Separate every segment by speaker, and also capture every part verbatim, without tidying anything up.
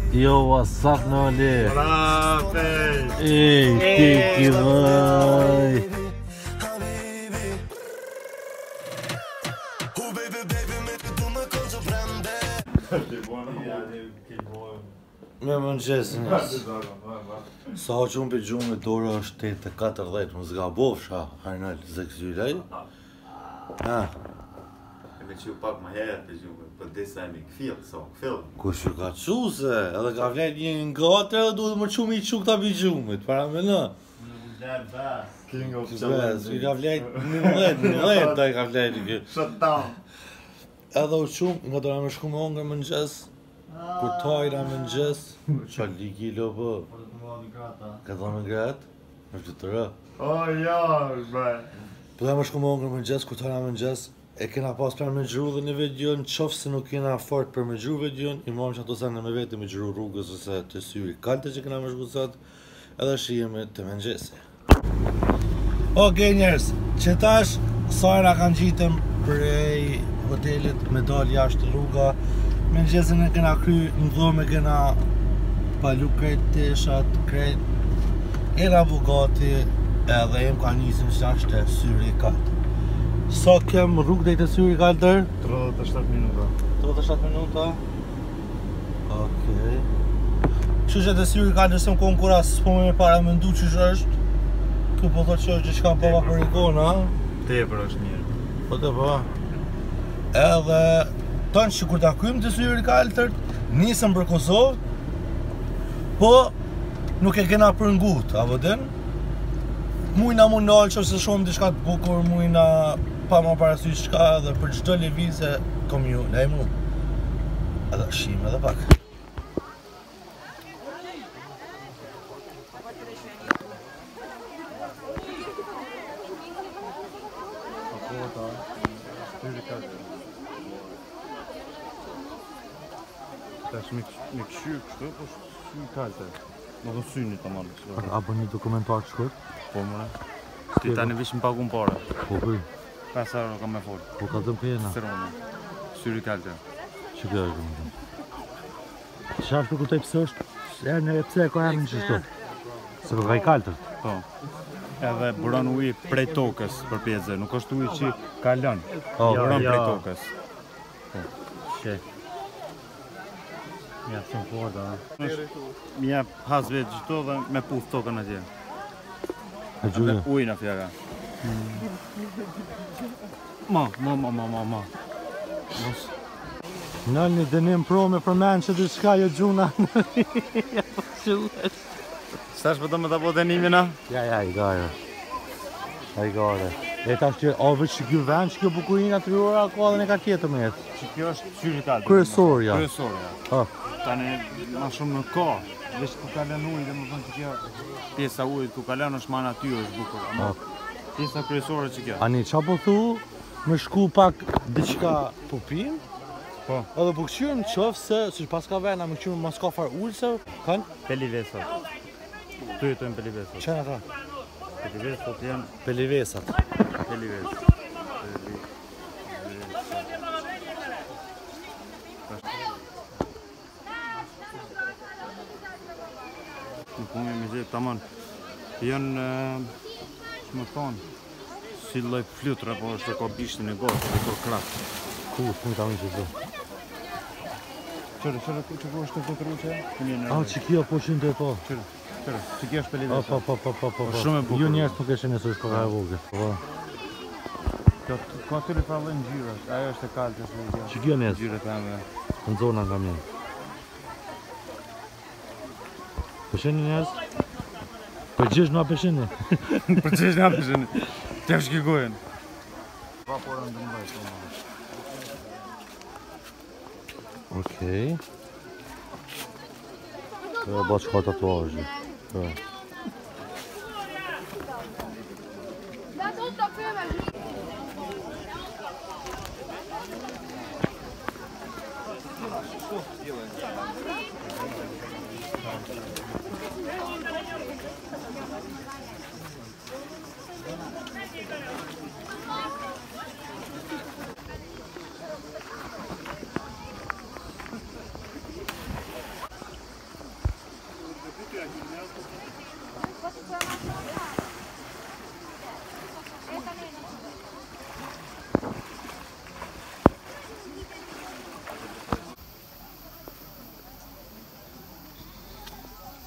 Speaker 1: Yo, what's up, Noli?
Speaker 2: Rafe!
Speaker 1: Ej, ti ki vëj! Me më në gjesë njës. Sa që unë për gjumë me dora është tetë e katërdhjetë, më zga bofsha, Arnoltv, zëkëzylej. Ha?
Speaker 2: Me që ju pak më herë për gjumë, për disa e mi këfilë, so, këfilë.
Speaker 1: Kush ju ka quse, edhe ka vlerë një nga atër edhe duhet më qumë i quk ta për gjumët, para me në.
Speaker 2: King of
Speaker 1: Challenge. I ka vlerë një mëdhet, një mëdhet ta i ka vlerë një.
Speaker 2: Shut down.
Speaker 1: Edhe u qumë, nga dora me shku me ongër më në gjesë, kur tajra më në gjesë, qa li kilo po. Ka dha me gratë, është të tërë.
Speaker 2: O, ja, bre.
Speaker 1: Po da me shku me ongër më në gjesë, kur tajra më në gjesë, e kena pas për me gjru dhe një video, në qofë se nuk kena fort për me gjru video, i marim që ato sene me vete me gjru rrugës ose të syri kalte që kena me shkusat, edhe shijeme të me nxesi. Ok njerës, që tash, sajra kanë gjitëm prej hotelit me dal jashtë rruga, me nxesin e kena kry, në dhome kena palu krejt teshat, krejt, kena Bugatti, edhe jem ka njësim shashtë e syri kalte. Sa kem rrugë dhe i të syri kaltër?
Speaker 2: tridhjetë e shtatë minuta.
Speaker 1: tridhjetë e shtatë minuta? Okej. Që që të syri kaltër se më konë kura s'po me para me ndu që që është? Kjo po thot që është gjithë kam pava për ikon, ha?
Speaker 2: Tepër është mirë.
Speaker 1: Po të pa. Edhe tonë që kur ta krymë të syri kaltër, nisëm për Kosovë, po nuk e kena për ngut, apo den? Mujna mu nalë që se shumë diçka të bukur, mujna pa ma parasysh shka dhe për çdo lëvizje kom ju, lej mu. Edhe shim edhe pak.
Speaker 2: Tash me këshyrë kështu, po sy kalte. Më dhe syni të manë.
Speaker 1: Apo një dokumentar të shkurt?
Speaker 2: Po mëre. Ti tani vish më pagun pare.
Speaker 1: Po për?
Speaker 2: pesë euro kam me folë.
Speaker 1: Po ka dëm pjena?
Speaker 2: Sërone. Syri kalte.
Speaker 1: Që kjo është më dëm? Qarë të kuptoj pësë është? E në e pëse e ka erë në qështu? Se për ka i kaltër?
Speaker 2: Po. Edhe buron uji prej tokës për pjezë, nuk është uji që kalon. Buron prej tokës. Po. She. Ja, të më forda, ha. Mi jep hasve gjitho dhe me puth tokën atje.
Speaker 1: E gjuje?
Speaker 2: Ujnë a fjera. Ma, ma, ma, ma, ma, ma.
Speaker 1: Nëllë një dënim pro me përmenë që dy shka jo gjuna.
Speaker 2: Stash për të me të po dënimin, a?
Speaker 1: Ja, ja, i gare. I gare. E tash që ove që kjo vend, që kjo bukurin natyrore, ako edhe ne ka tjetër me jetë.
Speaker 2: Që kjo është syri kaltër.
Speaker 1: Kryesorja.
Speaker 2: Kryesorja. Tani, ma shumë në ka. Vesh ku kalon ujë dhe më thënë që kjo pjesa ujët ku kalon është ma natyrë është bukur. Pjesa kryesore që kjo.
Speaker 1: Ani, qa po thu, me shku pak diqka po pim,
Speaker 2: po.
Speaker 1: Edhe po këqyrë në qëfë se, që pas ka vena me këqyrë mas ka farë ullëse, kanë?
Speaker 2: Pelivesat. Tu jetojnë pelivesat.
Speaker 1: Qenë ata?
Speaker 2: Pelivesat janë...
Speaker 1: Pelivesat.
Speaker 2: Pelivesat. Në punën me gjithë, tamon, janë, që më thonë, si lloj flutra, po është e ka bishtin e gotë, e ka kratë.
Speaker 1: Ku, s'mu ta unë që të.
Speaker 2: Qërë, qërë, që ku është të flutra që?
Speaker 1: A, që kjo po qënë të po.
Speaker 2: Qërë, qërë, që kjo është pelivesa.
Speaker 1: Po, po, po, po, po, po.
Speaker 2: Shumë e bukur.
Speaker 1: Ju njerës nuk eshe nësë është ka e vogë.
Speaker 2: Ka të rifallën gjyra, ajo është e kaltë.
Speaker 1: Që kjo njerës?
Speaker 2: Gjyre të amë.
Speaker 1: Në zona nga mjenë. Pësheni njerës? Për gjesh nga pësheni?
Speaker 2: Për gjesh nga pësheni. Të është kikojnë. Pa porën dë mbaj të më.
Speaker 1: Okej. Të e ba që ka tatuajë.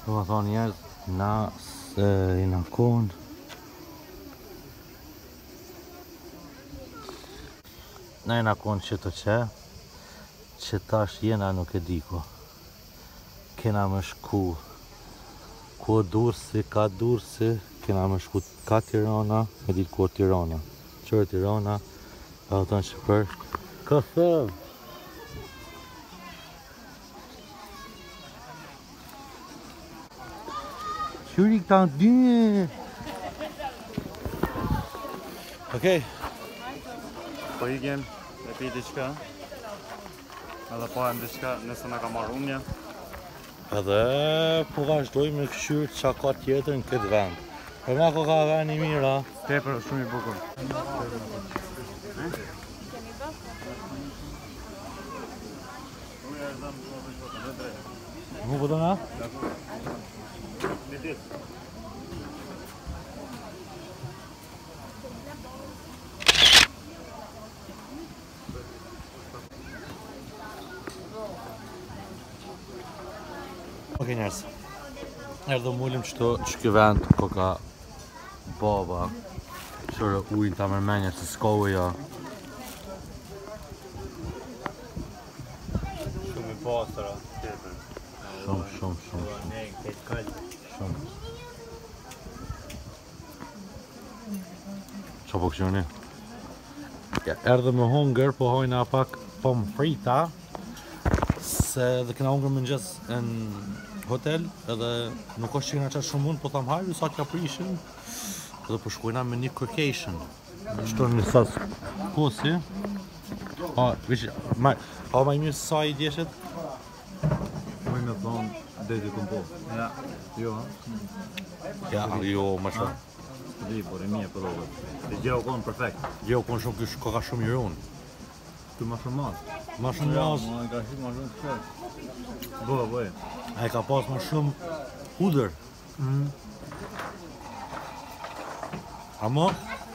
Speaker 1: Të më thonë njerëz, na se i në konë. Na i në konë që të që, që tash jena nuk e diko. Kena më shku, ku Durrësi, ka Durrësi, kena më shku ka Tirana, e ditë ku Tirana. Qërë Tirana, e dhe tonë që për këthëv. Qyri këta dy. Okej.
Speaker 2: Po ikim, e pi diqka. Edhe pojmë diqka nëse në ka marrë umja.
Speaker 1: Edhe po vazhdoj me këshyrë qa ka tjetër në këtë vend. Për me ko ka vend i mira.
Speaker 2: Tepër shumë i bukur.
Speaker 1: Mu po të na? Okej njerës, erdhë mullim qëto që kjo vend ko ka baba, qërë ujnë ta mërmenja që s'ka uja.
Speaker 2: Shumë i pasëra, tepër.
Speaker 1: Shumë, shumë, shumë, shumë. Shumë. Qa po këshoni? Erdhë me hunger, po hojna pak pom frita, se dhe kena hunger më njës në hotel, edhe nuk është që kena qatë shumë mund, po tham hajru, sa kja prishin, edhe po shkojna me një kërkejshën. Shtonë një sas kosi. A, vishë, ma, a ma i mirë sa i djeshet?
Speaker 2: Muj me thonë, deti këm po. Ja. Jo, ha?
Speaker 1: Ja, jo, ma shumë.
Speaker 2: Di, por e mje për dove. Dhe gjeo konë perfekt.
Speaker 1: Gjeo konë shumë kësh ka shumë i ronë.
Speaker 2: Tu ma shumë mas.
Speaker 1: Ma shumë mas.
Speaker 2: Ma ka shumë ma shumë shkret. Bo, bo e.
Speaker 1: A e ka pas ma shumë hudër. Amo?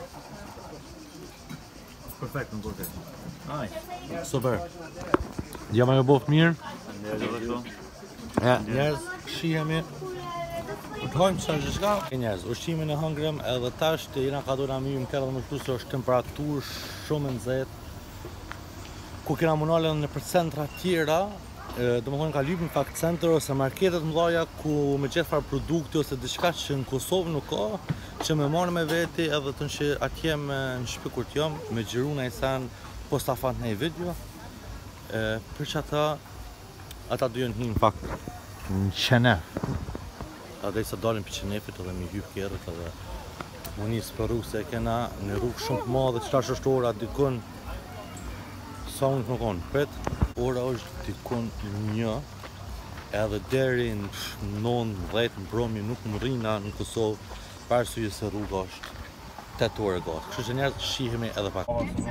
Speaker 2: Perfekt në kërke. Aj.
Speaker 1: Super. Djema jo bof mirë.
Speaker 2: Njerë dhe këto.
Speaker 1: Ja, njerëz, shihemi. Të hojmë që është shka. Njerëz, ushqimin e hëngrem edhe tash të jena ka do nga mjë më kërë dhe më shtu se është temperatur shumë në zetë. Ku kena munalën në për centra tjera, do më thonë ka lypë në fakt center ose marketet mdhaja ku me gjithë farë produkti ose diçka që në Kosovë nuk ka, që me marrë me veti edhe të në që atje me në shpi kur t'jom, me gjiru në i sen post ta fant në i video, për që ata, ata du jënë në fakt në qenef. Edhe i se dalim për qenefit edhe mi hypë kjerët edhe më njësë për rrugë se kena në rrugë shumë të madhe, qëta është ora dikun sa unë të më konë, pet, ora është dikun një, edhe deri në nëntë dhjetë mbrëmje nuk më rrina në Kosovë, parësuje se rruga është tetë ore gati. Kështu që njerëz shihemi edhe pak.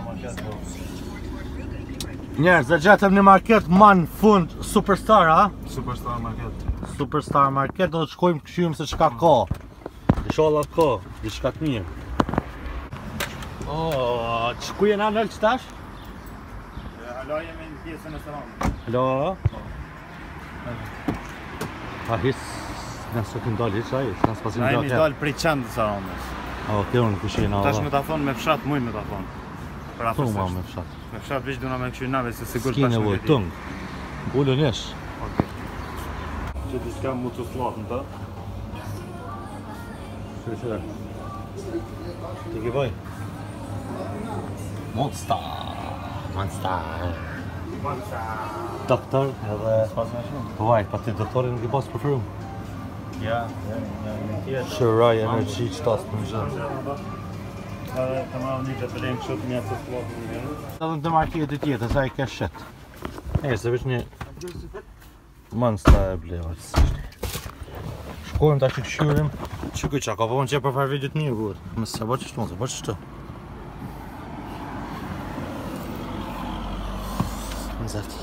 Speaker 1: Njerëz, e gjetëm një market ma në fund, Superstar, a?
Speaker 2: Superstar market.
Speaker 1: Superstar market, do të shkojmë këshyrim se qka ka. Inshallah ka, i shka të mirë. Oh, që ku jena nëllë qëtash?
Speaker 2: Hala jemi në pjesën e Sarandë.
Speaker 1: Hala? A his, nësë të ndalë hiç, a his, nësë pasim
Speaker 2: Na
Speaker 1: ndalë
Speaker 2: jemi dalë prej qendë Sarandës.
Speaker 1: A, oke, unë këshin, a,
Speaker 2: Tash me ta thonë me fshat, muj me ta thonë. Për
Speaker 1: Tung ma
Speaker 2: afërsisht.
Speaker 1: me fshat.
Speaker 2: Me fshat vish duna me këshuj nave, se sigur
Speaker 1: S'ki
Speaker 2: tash
Speaker 1: nevoj,
Speaker 2: nuk e di.
Speaker 1: tung. Ullë njësh.
Speaker 2: Okej. Që diska mu të slat në të.
Speaker 1: Shërë, shërë. Ti ki boj? Monster. Monster. Doktor, edhe...
Speaker 2: Pas me shumë.
Speaker 1: Po vaj, pa ti doktorin nuk i pas për frum.
Speaker 2: Ja, ja, ja, një tjetër.
Speaker 1: Shëraj, energi, qëtas për më gjithë.
Speaker 2: Edhe të marrë një që të lejmë kështë mjetë të slat në një.
Speaker 1: Edhe në të market e tjetër, sa i ke shet. E, se veç një... Monster e bleva, që shkojmë ta që këshyrim. Që kuj qa, ka po në që për farë videot mirë, burë. Mësë se bo që shtu, se bo që shtu. Nëzat.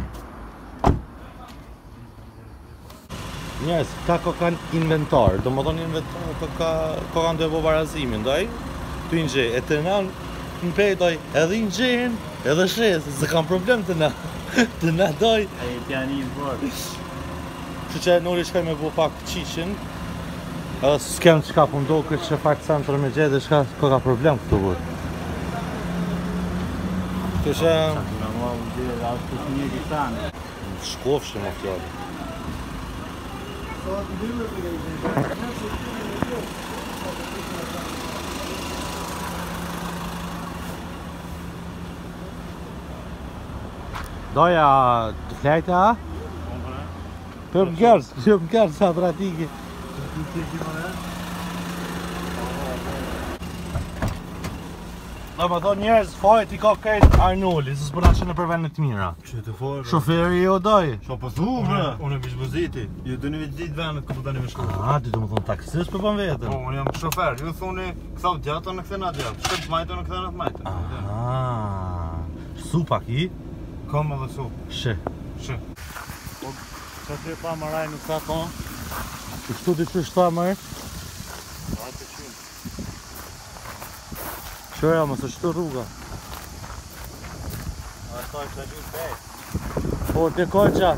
Speaker 1: Njerës, këta ko kanë inventar, do më thonë inventar, ko ka ko kanë dhe bo barazimin, doj, të i gjej, e të na në pej, doj, edhe i gjejnë, edhe shes, se kam problem të na, të na doj.
Speaker 2: E i pjani në bërë.
Speaker 1: Kështu që nuri shkaj me bu pak qishin. Edhe s'kem qka pëndo këtë që pak centrë me gjede shka ko ka problem këtu vërë. Kështu që... Shkofshë më fjallë. Doja të flejte, a? Për më kërës, për më kërës, sa pratiki. Do më thonë njerëz, fajt i ka kajt Arnoltv, se s'përna që në përvendet të mira.
Speaker 2: Që të forë.
Speaker 1: Shoferi jo doj.
Speaker 2: Sho po thu, bre. Unë e bishboziti. Ju të një vizitit vendet ku përta një me shku.
Speaker 1: A, ti të më thonë taksis për për vetën.
Speaker 2: Po, unë jam shofer. Ju thuni, këthau djato në këthena djato. Shkët të majto në këthena të majto.
Speaker 1: Aha. Supak i?
Speaker 2: Kom edhe su.
Speaker 1: Shë.
Speaker 2: Shë. Po, që të pa më raj nuk ka ton.
Speaker 1: Kështu di që shta mërë? Qëra, më së qëtu rruga.
Speaker 2: A ta është në gjurë bej.
Speaker 1: Po, të koqa.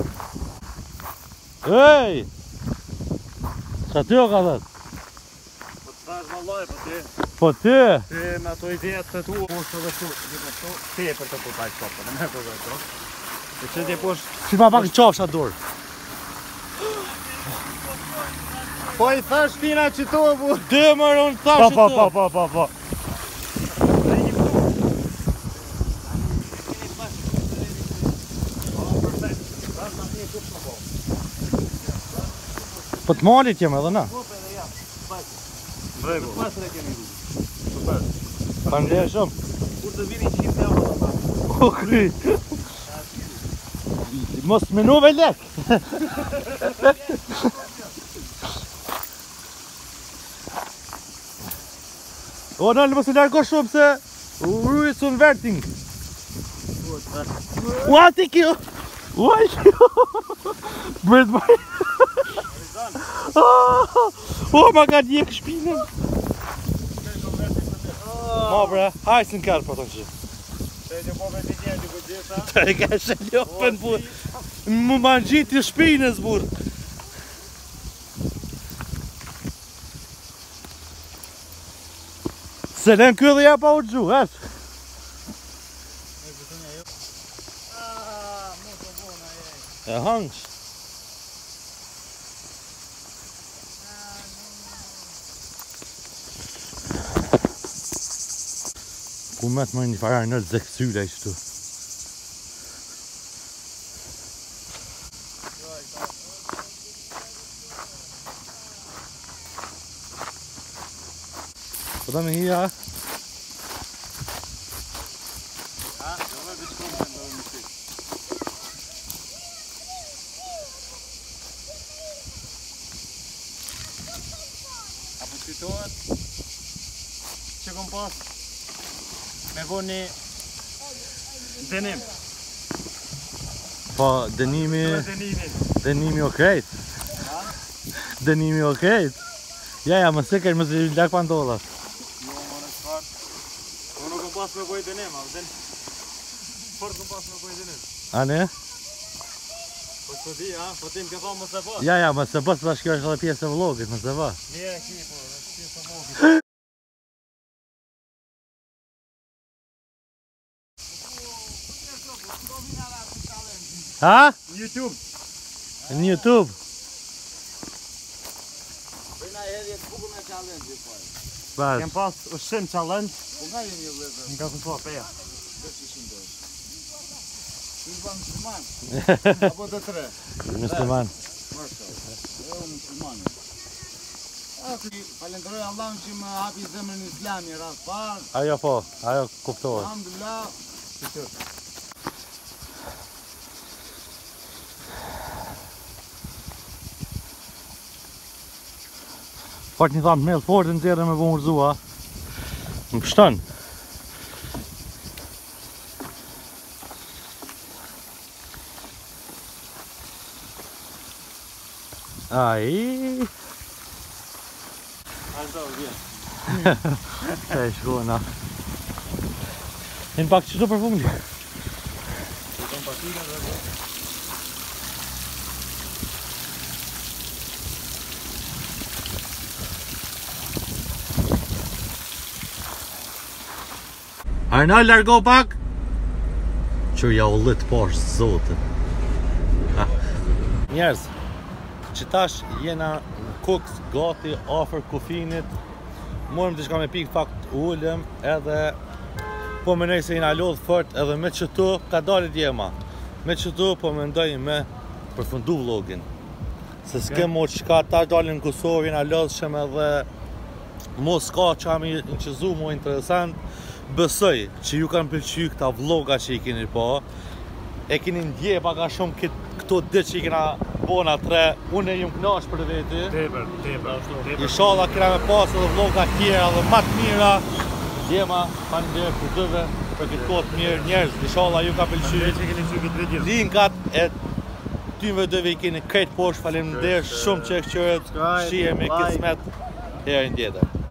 Speaker 1: Ej! Qa ty o ka dhët?
Speaker 2: Po të thash më loj, po ti.
Speaker 1: Po ty?
Speaker 2: Ti me ato i vjetë të tu, poshtë edhe tu. Ti e për të po taj qopë, në me për dhe to. E që ti poshtë...
Speaker 1: Që ma pak në qafsha dorë.
Speaker 2: Po i thash pina që tu, bu.
Speaker 1: Dhe mërë unë thash që tu.
Speaker 2: Po, po, po, po, po.
Speaker 1: Po të malit jem edhe na.
Speaker 2: Brego. Pasre kemi du. Super.
Speaker 1: Pa ndje shumë.
Speaker 2: Kur të vini qimë euro të ta.
Speaker 1: O kry. Mos menuve lek. O nëllë mos e largo shumë se urujë së në verting. Ua ti kjo. Ua kjo. Bërët bërë. O, ma ka djekë shpinën. Ma bre, hajtë në kërë për të në që.
Speaker 2: Të e një po me të një një këtë gjitha.
Speaker 1: Të e ka shëllopën burë. Më ma në gjitë të shpinës burë. Se len kjo dhe ja pa u gju, hesh. E hangsh. Ku me të mëjnë një farar nërë zeksyla i shtu. Po da me hia?
Speaker 2: Ha, jo me bitë shumë me ndërë në shikë. Apo të fitohet që kom pas me vo një denim.
Speaker 1: Po, denimi...
Speaker 2: Denimi.
Speaker 1: Denimi o krejt. Denimi o krejt. Ja, ja, më sekër, më zë lak pandollat.
Speaker 2: Jo, më në shfar. Po nuk kom pas me boj denim, a vëzën. Fort kom pas me boj denim.
Speaker 1: A ne?
Speaker 2: Po të di, a? Po tim ke thonë më se pas.
Speaker 1: Ja, ja, më se pas, pash kjo është edhe pjesë e vlogit, më se va.
Speaker 2: Mire ki, po, është pjesë e vlogit.
Speaker 1: Ha?
Speaker 2: Në YouTube.
Speaker 1: Në YouTube?
Speaker 3: Bëjna hedhje të bukur me challenge, po.
Speaker 1: Pas.
Speaker 2: Kem pas ushqim challenge.
Speaker 3: Po nga jemi një vlezër?
Speaker 2: Nga ku thua peja.
Speaker 3: Dhe që ishim dojsh. Ti është ba musliman? Apo të tre?
Speaker 1: Musliman.
Speaker 3: Mërshë. E unë musliman. Falenderoj Allahun që më hapi zemrën islami rast parë.
Speaker 1: Ajo po, ajo kuptohet.
Speaker 3: Alhamdulillah.
Speaker 1: Fakt një thamë me fortë në tjere me bu mërzua. Më pështën. Ai.
Speaker 2: Ashtë do, vjen.
Speaker 1: Që e shkona. Në pak që të përfundi. Arnold, largo pak! Që ja u lët poshtë, zotë. Njerëz, që tash jena në Kuks, gati, afer kufinit. Morëm diçka me pikë fakt ullëm edhe po mendoj se jena lodh fort edhe me qëtu ka dalë djema. Me qëtu po mendoj me përfundu vlogin. Se s'kem mo qka tash dalin në Kosovë, jena lodhshem edhe mos ka qa me në qëzu mo interesant. Besoj që ju kanë pëlqy këta vloga që i keni pa. E keni ndje paka shumë këtë këto ditë që i kena bona tre. Unë e jum knash për veti.
Speaker 2: Tepër, tepër.
Speaker 1: Inshallah kena me pas edhe vloga tjera dhe më të mira. Djema, faleminderit për dyve për këtë kohë të mirë njerëz. Inshallah ju ka pëlqyer. Linkat e tyve dyve i keni krejt poshtë. Faleminderit shumë që e qëret. Shihemi kismet herën tjetër.